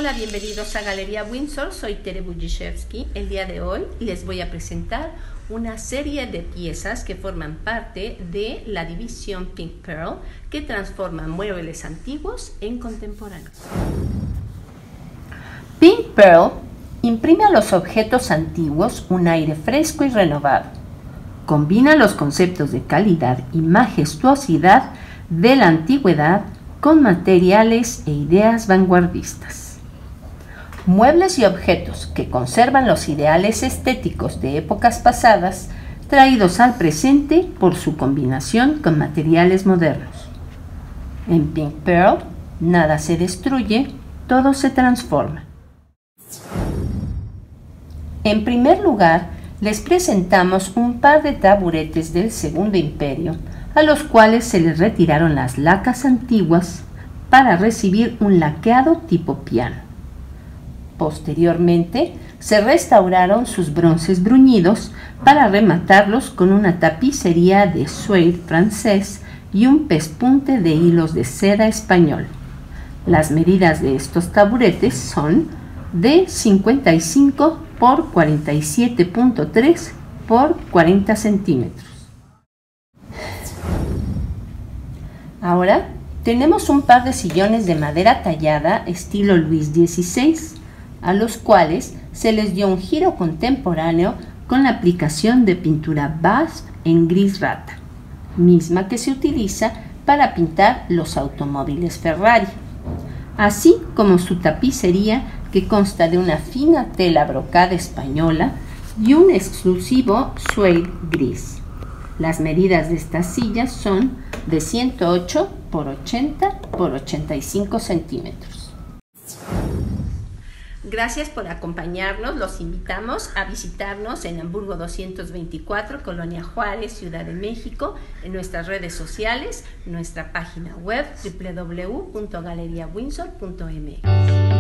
Hola, bienvenidos a Galería Windsor, soy Tere Budziszewski. El día de hoy les voy a presentar una serie de piezas que forman parte de la división Pink Pearl, que transforma muebles antiguos en contemporáneos. Pink Pearl imprime a los objetos antiguos un aire fresco y renovado. Combina los conceptos de calidad y majestuosidad de la antigüedad con materiales e ideas vanguardistas. Muebles y objetos que conservan los ideales estéticos de épocas pasadas, traídos al presente por su combinación con materiales modernos. En Pink Pearl, nada se destruye, todo se transforma. En primer lugar, les presentamos un par de taburetes del Segundo Imperio, a los cuales se les retiraron las lacas antiguas para recibir un laqueado tipo piano. Posteriormente, se restauraron sus bronces bruñidos para rematarlos con una tapicería de suede francés y un pespunte de hilos de seda español. Las medidas de estos taburetes son de 55 por 47.3 por 40 centímetros. Ahora tenemos un par de sillones de madera tallada estilo Luis XVI, a los cuales se les dio un giro contemporáneo con la aplicación de pintura BASF en gris rata, misma que se utiliza para pintar los automóviles Ferrari, así como su tapicería, que consta de una fina tela brocada española y un exclusivo suede gris. Las medidas de estas sillas son de 108 por 80 por 85 centímetros. Gracias por acompañarnos. Los invitamos a visitarnos en Hamburgo 224, Colonia Juárez, Ciudad de México, en nuestras redes sociales, nuestra página web www.galeriawindsor.mx.